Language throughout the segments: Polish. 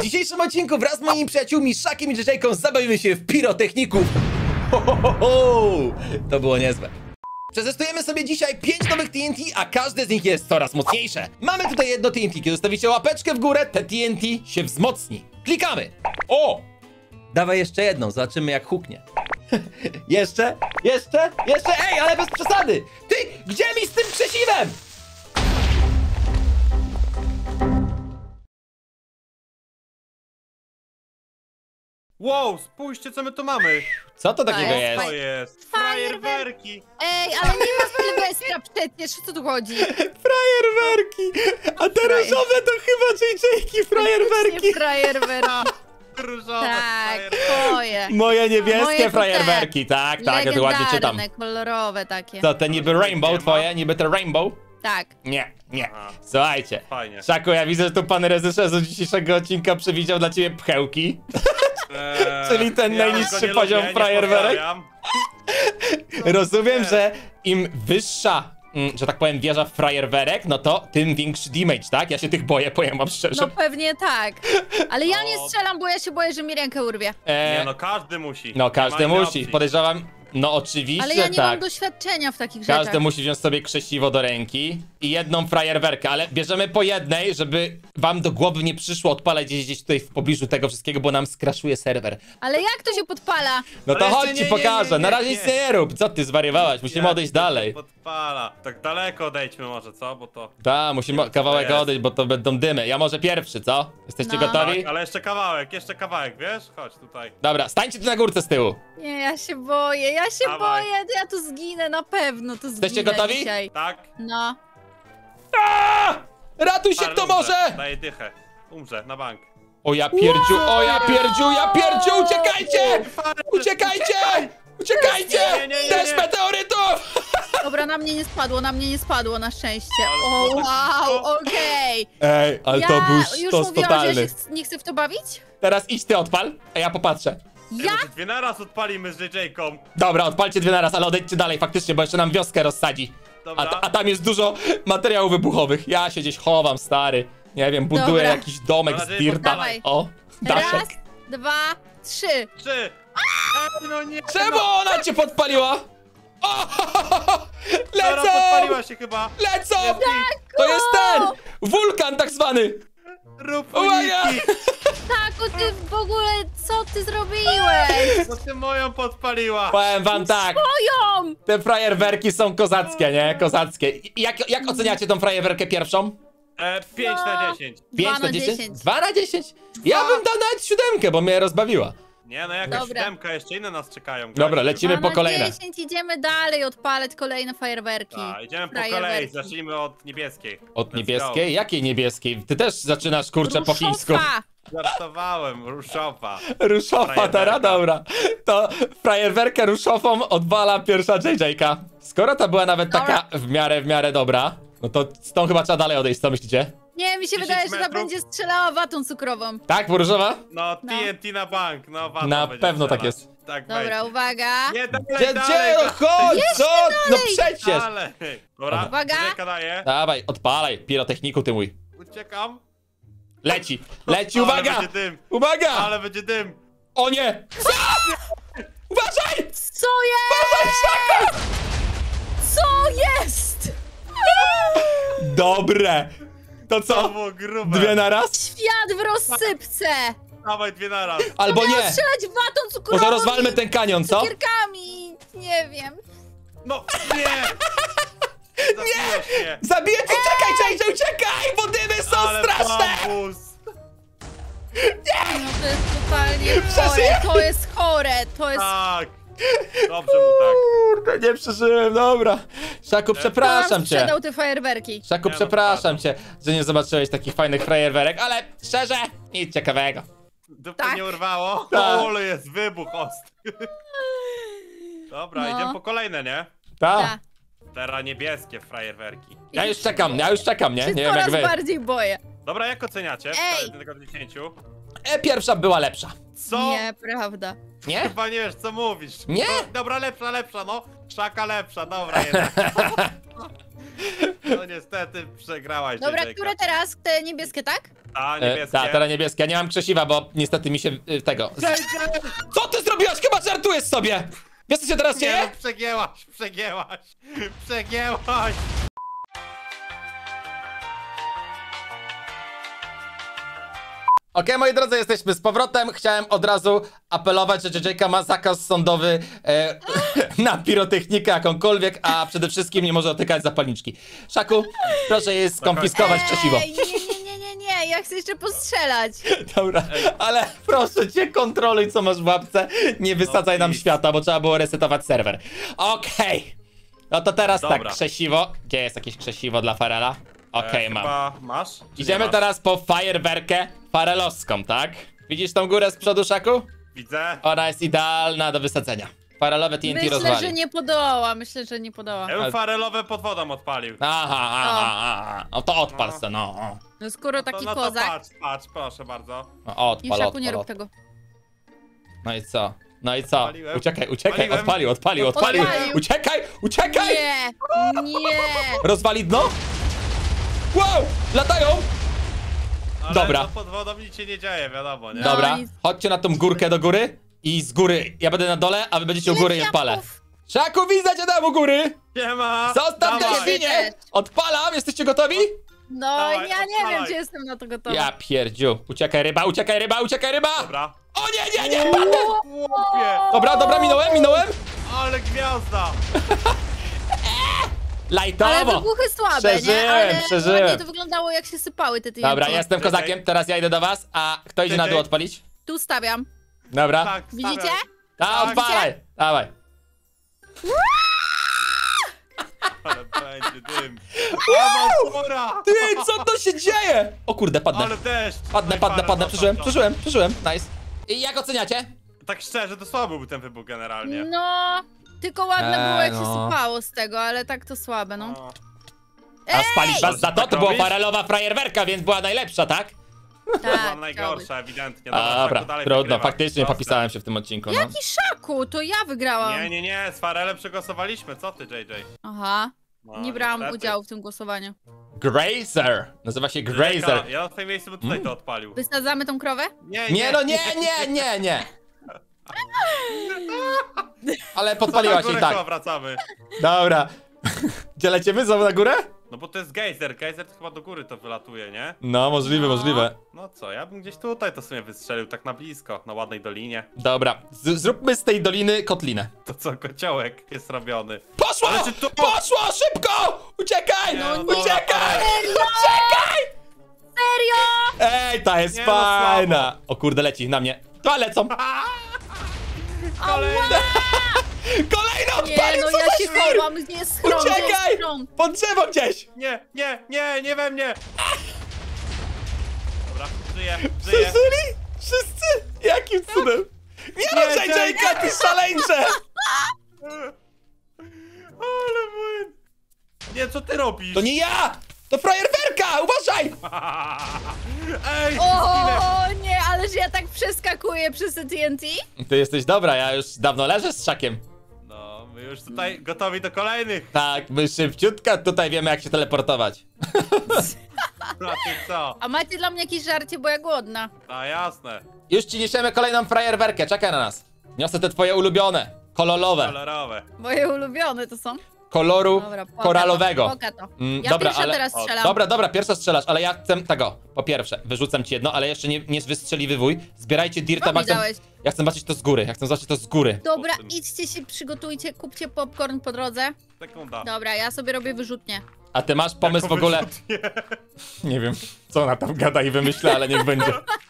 dzisiejszym odcinku wraz z moimi przyjaciółmi Szakiem i JJ-ką zabawimy się w pirotechników. Ho, ho, ho, ho. To było niezłe. Przetestujemy sobie dzisiaj 5 nowych TNT, a każde z nich jest coraz mocniejsze. Mamy tutaj jedno TNT, kiedy zostawicie łapeczkę w górę, te TNT się wzmocni. Klikamy. O! Dawaj jeszcze jedną, zobaczymy jak huknie. Jeszcze? Ej, ale bez przesady! Ty, gdzie mi z tym krzesiwem? Wow, spójrzcie co my tu mamy. Co to takiego jest? To jest fajerwerki. Ej, ale nie ma Sylwestra przecież, o co tu chodzi? Frajerwerki! A te różowe to chyba JJ-ki frajerwerki. Frajerwerki. Różowe Tak, fajerwerki. twoje. Moje niebieskie Moje to frajerwerki, tak, ja tu ładnie czytam. Legendarne, kolorowe takie. Co, te niby rainbow twoje? Niby te rainbow? Tak. Nie. Aha. Słuchajcie. Fajnie. Szaku, ja widzę, że tu pan reżyser z dzisiejszego odcinka przewidział dla ciebie pchełki. Czyli ten ja najniższy go nie poziom lubię, nie frajerwerek. pozdrawiam. Rozumiem, nie. że im wyższa, że tak powiem, wieża frajerwerek, no to tym większy damage, tak? Ja się tych boję, powiem wam szczerze. No pewnie tak. Ale ja nie strzelam, bo ja się boję, że mi rękę urwie. Nie no, każdy musi. No Nie każdy ma innej musi, opcji. podejrzewam. No oczywiście, Ale ja nie mam tak. doświadczenia w takich Każdy rzeczach. musi wziąć sobie krzesiwo do ręki i jedną frajerwerkę, ale bierzemy po jednej, żeby wam do głowy nie przyszło odpalać gdzieś tutaj w pobliżu tego wszystkiego, bo nam skraszuje serwer. Ale jak to się podpala? No to Ale chodź jeszcze ci nie, pokażę, na razie nie. nic nie rób. Co ty zwariowałaś? Musimy Jak odejść to się dalej. podpala. Tak daleko odejdźmy może, co? Bo to... Tak, musimy co to kawałek jest. odejść, bo to będą dymy. Ja może pierwszy, co? Jesteście No. gotowi? Tak, ale jeszcze kawałek, wiesz? Chodź tutaj. Dobra, stańcie tu na górce z tyłu. Nie, ja się boję, Dawaj. ja tu zginę, na pewno tu zginę Jesteście gotowi? dzisiaj. Tak? No. Ratuj się Ale kto umrze. może! Daję dychę. Umrze, na bank. O ja pierdziu, uciekajcie! Uciekajcie! Nie. Deszcz meteorytów! Dobra, na mnie nie spadło na szczęście. Ale O, to tak wow, szybko. okej. Ej, ale to był już sztos mówiłam, że ja totalny. się nie chcę w to bawić? Teraz idź ty odpal, a ja popatrzę. Ja? Może dwie naraz odpalimy z JJ-ką. Dobra, odpalcie dwie naraz, ale odejdźcie dalej faktycznie, bo jeszcze nam wioskę rozsadzi. Dobra. A tam jest dużo materiałów wybuchowych. Ja się gdzieś chowam, stary. Nie wiem, buduję Dobra. jakiś domek Na z razie dirta. podawaj. O, Raz, daszek. 2, 3. 3. Ej, no nie. Czemu ona cię podpaliła? O, Dobra, lecą! podpaliła się chyba. Lecą! Jest To jest ten! Wulkan tak zwany! Rób Uwaga! uniki. Taku, ty w ogóle, co ty zrobiłeś? No ty moją podpaliła. Powiem wam tak, Moją! te frajerwerki są kozackie, nie? Kozackie. Jak oceniacie tą frajerwerkę pierwszą? 5 na 10. 5 2 na 10? 10. 2 na 10? Ja bym dał nawet 7, bo mnie rozbawiła. Nie no, jakaś Dobra. siódemka, jeszcze inne nas czekają. Dobra, lecimy 2 po na kolejne. 10, idziemy dalej odpalać kolejne fajerwerki. Tak, idziemy po kolei, Frajerwerki. zacznijmy od niebieskiej. Od Let's niebieskiej? Jakiej niebieskiej? Ty też zaczynasz, kurczę, po Ruszowa. chińsku. go. Żartowałem, ruszowa. Ruszowa Frajerwerka. teraz, dobra. To frajerwerkę ruszową odwala pierwsza JJ-ka. Skoro ta była nawet Dobra. taka w miarę dobra, no to z tą chyba trzeba dalej odejść, co myślicie? Nie, mi się 10 wydaje, że ta metrów. będzie strzelała watą cukrową. Tak, różowa? No, TNT na bank, no wata Na będzie pewno tak strzelać. jest. Tak Dobra, będzie. uwaga. Nie, dalej, Gdzie, dalej, chodź, co? No przecież! dalej. Dobra, Uwaga. JJ-ka daje. Dawaj, odpalaj, pirotechniku ty mój. Uciekam. Leci, Ale uwaga! będzie dym, Uwaga! ale będzie dym. O nie! Uważaj! Co jest? Co jest? Dobre! To To co? było grube. Dwie na raz? Świat w rozsypce. Dawaj, dwie na raz. Albo Miał nie! strzelać watą cukrową Może rozwalmy i ten kanion, co? cukierkami. Nie wiem. No, nie! Zabiłeś mnie. Zabiję cię! Uciekaj, JJ, uciekaj! Bo dymy są Ale straszne! bambus. No to jest totalnie Przeżyję. chore. To jest chore. To jest... Tak. Dobrze mu tak. Kurde, nie przeżyłem, dobra. Szaku, przepraszam cię. sprzedał te fajerwerki. Szaku, Nie, no, przepraszam cię, że nie zobaczyłeś takich fajnych frajerwerek, ale szczerze, nic ciekawego. Dupy Tak. nie urwało? Tak. O, ale jest wybuch ostry. Dobra, No. idziemy po kolejne, nie? Tak. Tak. Teraz niebieskie frajerwerki. Ja już czekam, nie? Się Nie wiem jak coraz wy. bardziej boję. Dobra, jak oceniacie? Ej! Z 1 do 10. Pierwsza była lepsza. Co? Nieprawda. Nie? Chyba nie wiesz, co mówisz. Nie. No, dobra, lepsza, no. Szaka lepsza, dobra jednak. No niestety przegrałaś. Dobra, JJ-ka. które teraz? Te niebieskie, tak? A, niebieskie. Tak, teraz niebieskie. Ja nie mam krzesiwa, bo niestety mi się tego... JJ! Co ty zrobiłaś? Chyba żartujesz sobie! Wiesz co się teraz Nie, dzieje? no, przegięłaś! Okej, moi drodzy, jesteśmy z powrotem. Chciałem od razu apelować, że JJ ma zakaz sądowy na pirotechnikę jakąkolwiek, a przede wszystkim nie może dotykać zapalniczki. Szaku, proszę jej skonfiskować krzesiwo. Ej, nie, ja chcę jeszcze postrzelać. Dobra, ale proszę cię, kontroluj co masz w łapce. Nie wysadzaj nam please. świata, bo trzeba było resetować serwer. Okej. No to teraz Dobra. tak, krzesiwo. Gdzie jest jakieś krzesiwo dla Farela? Okej, mam. Chyba masz? Czy nie Idziemy masz? teraz po fajerwerkę farelowską, tak? Widzisz tą górę z przodu, Szaku? Widzę. Ona jest idealna do wysadzenia. Farelowe TNT Myślę, rozwali. że nie podoła, myślę, że nie podoła. Ja bym farelowe pod wodą odpalił. Aha. No to odpal se, no. No skoro taki no to kozak, patrz, proszę bardzo. No i odpal, Szaku nie rób odpal. tego. No i co? No i co? Odpaliłem. Uciekaj, Odpaliłem. odpalił. Odpalił. Uciekaj! Nie! Rozwali dno? Wow, latają! Ale Dobra. no pod wodą nic się nie dzieje, wiadomo, nie? No. Dobra, nic. chodźcie na tą górkę do góry i z góry, ja będę na dole, a wy będziecie u góry i Ile odpalę. kwiatków? Szaku, widzę cię tam u góry! Nie ma! Zostaw Dawaj. te świnie! Też. Odpalam, jesteście gotowi? No, Dawaj, ja nie wiem, odpalaj. czy jestem na to gotowa. Ja pierdziu. Uciekaj ryba! Dobra. O nie! Chłopie! Dobra, minąłem! Ale gwiazda! Ale Lajtowo! wybuchy słabe, Przeżyłem, nie? Ale przeżyłem. ładnie to wyglądało, jak się sypały te TNT. Dobra, jestem kozakiem, teraz ja idę do was, a kto idzie na dół odpalić? Tu stawiam. Dobra. Tak, Widzicie? stawiam. A, odpalaj! Dawaj. Ale będzie dym. Awantura! Ty, co to się dzieje? O kurde, padnę. Ale deszcz! Padnę, przeżyłem. Nice. I jak oceniacie? Tak szczerze, to słaby był ten wybuch generalnie. No, tylko ładne było, jak się no. sypało z tego, ale tak to słabe, no. No. A spalić was za to? Tak To była robisz? farelowa frajerwerka, więc była najlepsza, tak? Była Tak, najgorsza, ewidentnie. Dobra, Szaku, dalej trudno, wygrywasz. faktycznie Proste. popisałem się w tym odcinku, no. Jaki Szaku, to ja wygrałam. Nie, z Farelem przegłosowaliśmy, co ty, JJ? Aha, No, nie brałam niestety. udziału w tym głosowaniu. Grazer! Nazywa się Grazer. Ja na twoim miejscu bym tutaj to odpalił. Wysadzamy tą krowę? Nie, no nie. Ale podpaliła się i Chyba tak. wracamy. Dobra. Gdzie lecimy? Znowu na górę? No bo to jest gejzer, gejzer to chyba do góry to wylatuje, nie? No, możliwe, No. możliwe. No co, ja bym gdzieś tutaj to sobie wystrzelił, tak na blisko, na ładnej dolinie. Dobra, zróbmy z tej doliny kotlinę. To co, kociołek jest robiony. Poszło! Ale czy to- Poszło! Szybko! Uciekaj! Nie, no Uciekaj! Serio? Uciekaj! Serio? Ej, ta jest Nie, no fajna! O kurde, leci na mnie. To lecą! Kolejny! Kolejny Nie, odpalił, no co ja za się świr! chowam, gdzie jest schron, gdzie jest Uciekaj! schron? Pod drzewo gdzieś! Nie we mnie! Dobra, żyję. Przeżyli? Wszyscy? Jakim cudem? Nie no, Nie, JJ-ka, ty szaleńcze! Ale błęd! Nie, co ty robisz? To nie ja! To frajerwerka! Uważaj! Ej, zginę! O nie, ale że ja tak przeskakuję przez te TNT? Ty jesteś dobra, ja już dawno leżę z Szakiem. No, my już tutaj gotowi do kolejnych. Tak, my szybciutko tutaj wiemy jak się teleportować. No ty co? A macie dla mnie jakieś żarcie, bo ja głodna. A jasne. Już ci niesiemy kolejną frajerwerkę, czekaj na nas. Niosę te twoje ulubione, kolorowe, Kolorowe. Moje ulubione to są. koloru Dobra, poka koralowego. To, poka to. Ja dobra, pierwsza ale... teraz strzelam. Dobra, pierwsza strzelasz, ale ja chcę tego. Po pierwsze, wyrzucam ci jedno, ale jeszcze nie wystrzeli wywój. Zbierajcie dirta, Co bo mi dałeś? ja chcę zobaczyć to z góry, Dobra, Potem. idźcie się, przygotujcie, kupcie popcorn po drodze. Sekunda. Dobra, ja sobie robię wyrzutnię. A ty masz pomysł w Jako ogóle... wyrzutnie. Nie wiem, co ona tam gada i wymyśla, ale niech będzie.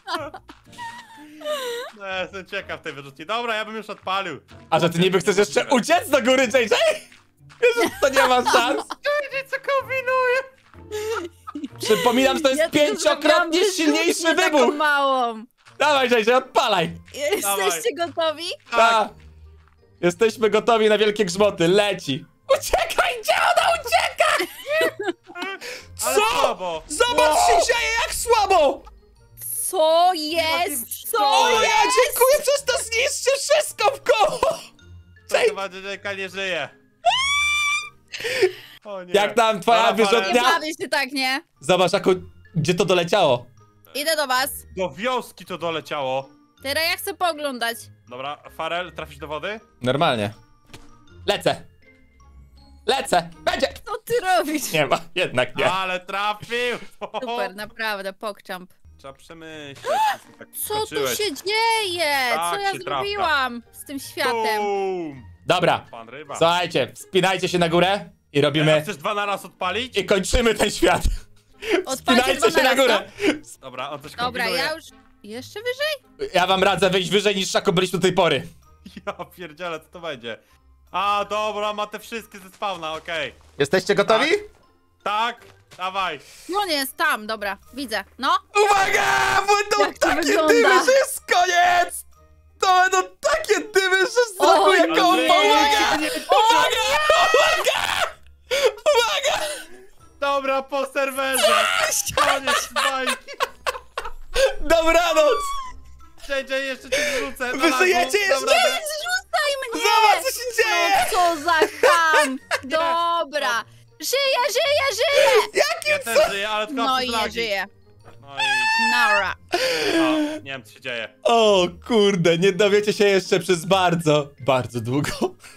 No, ja jestem ciekaw tej wyrzutni. Dobra, ja bym już odpalił. A że ty niby chcesz jeszcze uciec do góry, JJ? Wiesz, że to nie ma szans. JJ, co kombinuje? Przypominam, że to jest Ja tylko pięciokrotnie zrobiłam silniejszy wyrzutnię taką wybuch. małą. Dawaj, JJ, odpalaj. Jesteście gotowi? Tak. Jesteśmy gotowi na wielkie grzmoty, leci. Uciekaj, gdzie ona ucieka? Ale Co? słabo. Zobacz, się dzieje, jak słabo. Co jest? Co O ja jest? dziękuję, przez to zniszczy wszystko w koło. To chyba JJ nie żyje. O nie. Jak tam twoja Dobra, wyrzutnia? Nie bawię się tak, nie? Zobacz, gdzie to doleciało. Idę do was. Do wioski to doleciało. Teraz ja chcę pooglądać. Dobra, Farel, trafisz do wody? Normalnie. Lecę. Lecę. Będzie. Co ty robisz? Nie ma, jednak nie. Ale trafił! Super, naprawdę, pokczamp. Trzeba przemyśleć. Tak Co tu skoczyłeś. się dzieje? Tak Co ja się zrobiłam z tym światem? Bum! Dobra. Pan ryba. Słuchajcie, wspinajcie się na górę i robimy... Chcesz 2 na raz odpalić? I kończymy ten świat. Odpalcie Wspinajcie się na górę. Dobra, on coś Dobra, kombinuje. ja już... Jeszcze wyżej? Ja wam radzę wyjść wyżej niż Szako byliśmy do tej pory. Ja pierdzielę, co to będzie? A, dobra, ma te wszystkie ze spawna, okej. Jesteście gotowi? Tak, dawaj. No nie, jest tam, dobra, widzę. No, Uwaga! Będą Jak to takie wygląda? dymy, że jest koniec! To będą takie dymy, że strachu Oj, jak ale on. nie, Uwaga! nie, nie. Uwaga! Uwaga! Uwaga! Dobra, po serwerze. Koniec bajki. Dobranoc! JJ, jeszcze cię wrzucę. Wy żyjecie jeszcze? nie zrzucaj mnie! Zobacz, co się dzieje! No co za ham! Dobra, żyję! Ja też żyję, ale tylko No przez i nie lagi. żyję. No i... Nara. No, nie wiem, co się dzieje. O kurde, nie dowiecie się jeszcze przez bardzo, bardzo długo.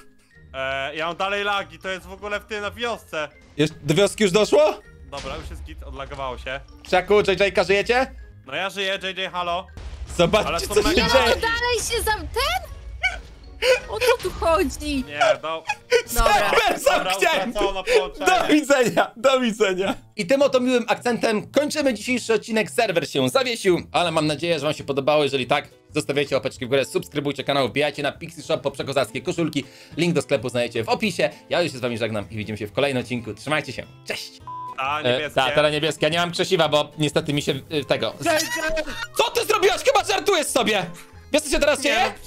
Ja mam dalej lagi, to jest w ogóle w tej na wiosce. Do wioski już doszło? Dobra, już jest git, odlagowało się. Szaku, JJ-ka, żyjecie? No ja żyję, JJ, halo. Ale Zobaczcie, są co się mega- No dzieje. to dalej się ten? O co tu chodzi? Nie, no. Dobra. Serwer Dobra, zamknięty! utracono Do połączenie. widzenia, do widzenia. I tym oto miłym akcentem kończymy dzisiejszy odcinek. Serwer się zawiesił, ale mam nadzieję, że wam się podobało. Jeżeli tak, zostawiajcie łapeczki w górę, subskrybujcie kanał, wbijajcie na Pixie Shop po przekozackie koszulki. Link do sklepu znajdziecie w opisie. Ja już się z wami żegnam i widzimy się w kolejnym odcinku. Trzymajcie się, cześć! A, niebieskie. Tak, teraz niebieskie. Ja nie mam krzesiwa, bo niestety mi się tego... JJ! Co ty zrobiłaś? Chyba żartujesz sobie! Wiesz, co się teraz Nie, dzieje? no,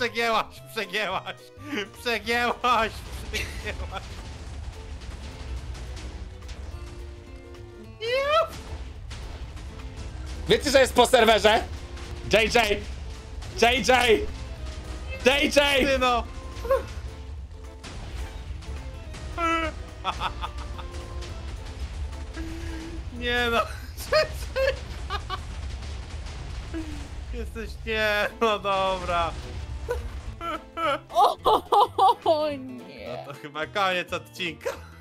przegięłaś. Wiecie, że jest po serwerze? JJ! Ty no. Nie no. Jesteś nie, no dobra. O nie. No to chyba koniec odcinka.